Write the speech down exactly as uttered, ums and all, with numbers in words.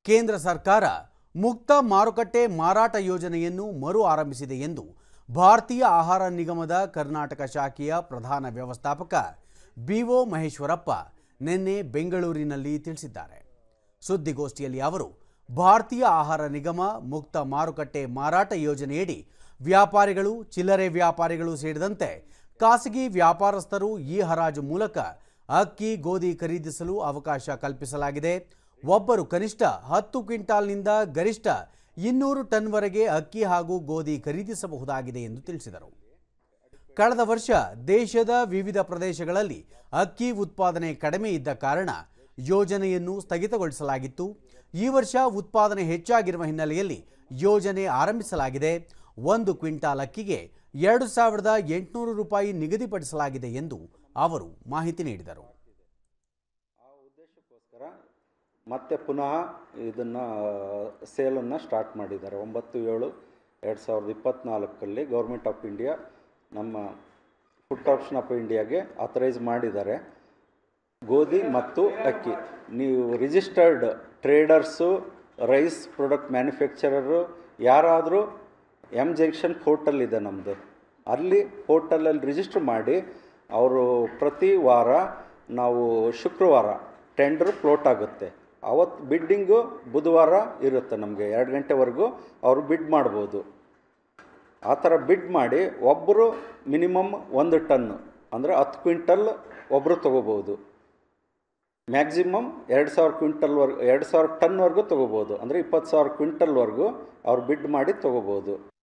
ಕೇಂದ್ರ ಸರ್ಕಾರ ಮುಕ್ತ ಮಾರುಕಟ್ಟೆ ಮಾರಾಟ ಯೋಜನೆಯನ್ನು ಮರು ಆರಂಭಿಸಿದೆ ಎಂದು ಭಾರತೀಯ ಆಹಾರ ನಿಗಮದ ಕರ್ನಾಟಕ ಶಾಖೆಯ ಪ್ರಧಾನ ವ್ಯವಸ್ಥಾಪಕ ಬಿಒ ಮಹೇಶ್ವರಪ್ಪ ನಿನ್ನೆ ಬೆಂಗಳೂರಿನಲ್ಲಿ ತಿಳಿಸಿದ್ದಾರೆ. ಸುದ್ದಿಗೋಷ್ಠಿಯಲ್ಲಿ ಅವರು ಭಾರತೀಯ ಆಹಾರ ನಿಗಮ ಮುಕ್ತ ಮಾರುಕಟ್ಟೆ ಮಾರಾಟ ಯೋಜನೆಯಡಿ ವ್ಯಾಪಾರಿಗಳು, ಚಿಲ್ಲರೆ ವ್ಯಾಪಾರಿಗಳು ಸೇರಿದಂತೆ ಖಾಸಗಿ ವ್ಯಾಪಾರಸ್ಥರು ಈ ಹರಾಜು ಮೂಲಕ ಅಕ್ಕಿ, ಗೋಧಿ ಖರೀದಿಸಲು ಅವಕಾಶ ಕಲ್ಪಿಸಲಾಗಿದೆ. ಒಬ್ಬರು ಕನಿಷ್ಠ ಹತ್ತು ಕ್ವಿಂಟಾಲ್ನಿಂದ ಗರಿಷ್ಠ ಇನ್ನೂರು ಟನ್ವರೆಗೆ ಅಕ್ಕಿ ಹಾಗೂ ಗೋಧಿ ಖರೀದಿಸಬಹುದಾಗಿದೆ ಎಂದು ತಿಳಿಸಿದರು. ಕಳೆದ ವರ್ಷ ದೇಶದ ವಿವಿಧ ಪ್ರದೇಶಗಳಲ್ಲಿ ಅಕ್ಕಿ ಉತ್ಪಾದನೆ ಕಡಿಮೆ ಇದ್ದ ಕಾರಣ ಯೋಜನೆಯನ್ನು ಸ್ಥಗಿತಗೊಳಿಸಲಾಗಿತ್ತು. ಈ ವರ್ಷ ಉತ್ಪಾದನೆ ಹೆಚ್ಚಾಗಿರುವ ಹಿನ್ನೆಲೆಯಲ್ಲಿ ಯೋಜನೆ ಆರಂಭಿಸಲಾಗಿದೆ. ಒಂದು ಕ್ವಿಂಟಾಲ್ ಅಕ್ಕಿಗೆ ಎರಡು ಸಾವಿರದ ಎಂಟುನೂರು ರೂಪಾಯಿ ನಿಗದಿಪಡಿಸಲಾಗಿದೆ ಎಂದು ಅವರು ಮಾಹಿತಿ ನೀಡಿದರು. ಆ ಉದ್ದೇಶಕ್ಕೋಸ್ಕರ ಮತ್ತೆ ಪುನಃ ಇದನ್ನು ಸೇಲನ್ನು ಸ್ಟಾರ್ಟ್ ಮಾಡಿದ್ದಾರೆ. ಒಂಬತ್ತು ಏಳು ಎರಡು ಸಾವಿರದ ಇಪ್ಪತ್ತ್ನಾಲ್ಕರಲ್ಲಿ ಗೌರ್ಮೆಂಟ್ ಆಫ್ ಇಂಡಿಯಾ ನಮ್ಮ ಫುಡ್ ಕಾರ್ಪೊರೇಷನ್ ಆಫ್ ಇಂಡಿಯಾಗೆ ಆಥರೈಸ್ ಮಾಡಿದ್ದಾರೆ. ಗೋಧಿ ಮತ್ತು ಅಕ್ಕಿ ನೀವು registered traders, rice product manufacturer ಯಾರಾದರೂ ಎಮ್ ಜಂಕ್ಷನ್ ಪೋರ್ಟಲ್ ಇದೆ ನಮ್ಮದು, ಅಲ್ಲಿ ಪೋರ್ಟಲಲ್ಲಿ ರಿಜಿಸ್ಟರ್ ಮಾಡಿ ಅವರು ಪ್ರತಿ ವಾರ ನಾವು ಶುಕ್ರವಾರ ಟೆಂಡರ್ ಫ್ಲೋಟ್ ಆಗುತ್ತೆ. ಅವತ್ತು ಬಿಡ್ಡಿಂಗು ಬುಧವಾರ ಇರುತ್ತೆ. ನಮಗೆ ಎರಡು ಗಂಟೆವರೆಗೂ ಅವರು ಬಿಡ್ ಮಾಡ್ಬೋದು. ಆ ಥರ ಬಿಡ್ ಮಾಡಿ ಒಬ್ಬರು ಮಿನಿಮಮ್ ಒಂದು ಟನ್ನು ಅಂದರೆ ಹತ್ತು ಕ್ವಿಂಟಲ್ ಒಬ್ಬರು ತೊಗೋಬೋದು. ಮ್ಯಾಕ್ಸಿಮಮ್ ಎರಡು ಸಾವಿರ ಕ್ವಿಂಟಲ್ವರೆಗೂ ಎರಡು ಸಾವಿರ ಟನ್ವರೆಗೂ ತೊಗೋಬೋದು. ಅಂದರೆ ಇಪ್ಪತ್ತು ಸಾವಿರ ಕ್ವಿಂಟಲ್ವರೆಗೂ ಅವ್ರು ಬಿಡ್ ಮಾಡಿ ತೊಗೋಬೋದು.